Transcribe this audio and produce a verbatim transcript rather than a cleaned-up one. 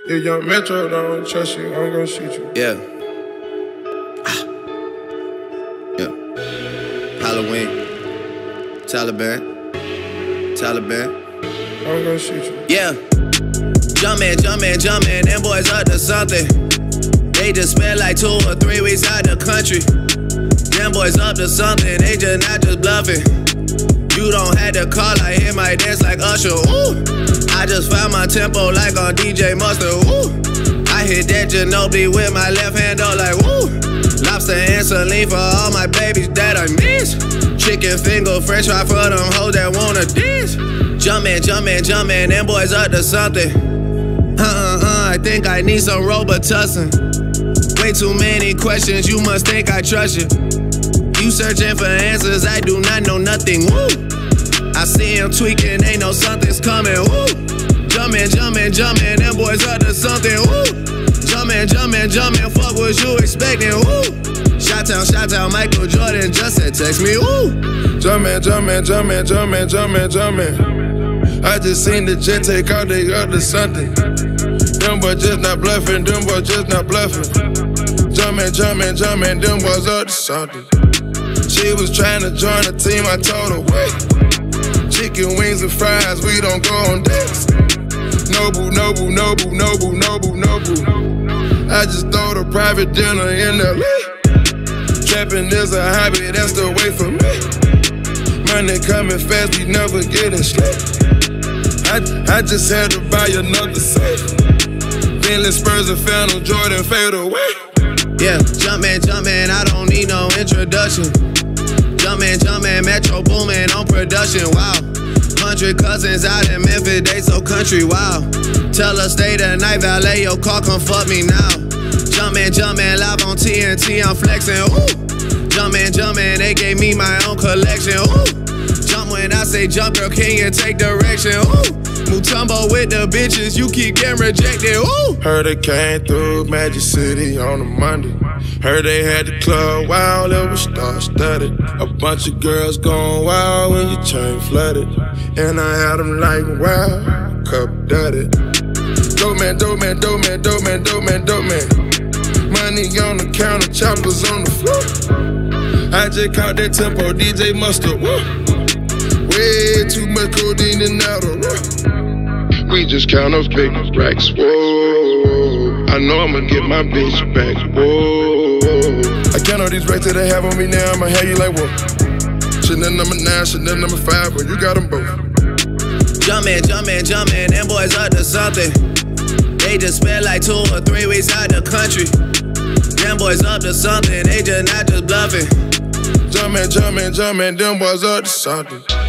If young Metro don't trust you, I'm gonna shoot you. Yeah. Ah. Yeah. Halloween. Taliban. Taliban. I'm gonna shoot you. Yeah. Jumpin', jumpin', jumpin', them boys up to something. They just spent like two or three weeks out the country. Them boys up to something, they just not just bluffing. You don't have to call, I hear my dance like Usher, ooh. I just found my tempo like on D J Mustard, ooh. I hit that Ginobili with my left hand, though, like, woo. Lobster and saline for all my babies that I miss. Chicken finger, french fry for them hoes that wanna dish. Jumpin', jumpin', jumpin', them boys up to something. Uh-uh-uh, I think I need some Robitussin. Way too many questions, you must think I trust you. You searching for answers, I do not know nothing, woo. I see him tweaking, ain't know something's coming, woo. Jumpin', jumpin', jumpin', them boys up to something, woo. Jumpin', jumpin', jumpin', fuck what you expecting, woo. Shot-town, shot-town, Michael Jordan just said text me, woo. Jumpin', jumpin', jumpin', jumpin', jumpin', jumpin'. I just seen the jet take out, they up to something. Them boys just not bluffing, them boys just not bluffing. Jumpin', jumpin', jumpin', them boys up to something. She was trying to join the team, I told her, wait. Chicken wings and fries, we don't go on dates. Nobu, Nobu, Nobu, Nobu, Nobu, Nobu. I just throw a private dinner in L A. Trapping is a hobby, that's the way for me. Money coming fast, we never getting straight. I, I just had to buy another safe. Bentley Spurs and Phantom Jordan fade away. Yeah, jumpin', jumpin', I don't need no introduction. Jumpin', jumpin', Metro boomin' on production, wow. Hundred cousins out in Memphis, they so country, wow. Tell her stay the night, valet your car, come fuck me now. Jumpin', jumpin', live on T N T, I'm flexin', ooh. Jumpin', jumpin', they gave me my own collection, ooh. Jump when I say jump, girl, can you take direction, ooh. Mutombo with the bitches, you keep getting rejected, ooh. Heard it came through Magic City on a Monday. Heard they had the club wild, it was star-studded. A bunch of girls going wild when your chain flooded. And I had them like, wow, cup dirty. Dope man, dope man, dope man, dope man, dope man, dope man. Money on the counter, choppers on the floor. I just caught that tempo, D J Mustard, woo. Way too much codeine and out of rough. We just count up big racks, whoa. I know I'ma get my bitch back, whoa. I count all these racks that they have on me now, I'ma have you like, whoa. Chanel number nine, Chanel number five, but you got them both. Jumpin', jumpin', jumpin', them boys up to something. They just spent like two or three weeks out the country. Them boys up to something, they just not just bluffing. Jumpin', jumpin', jumpin', them boys up to something.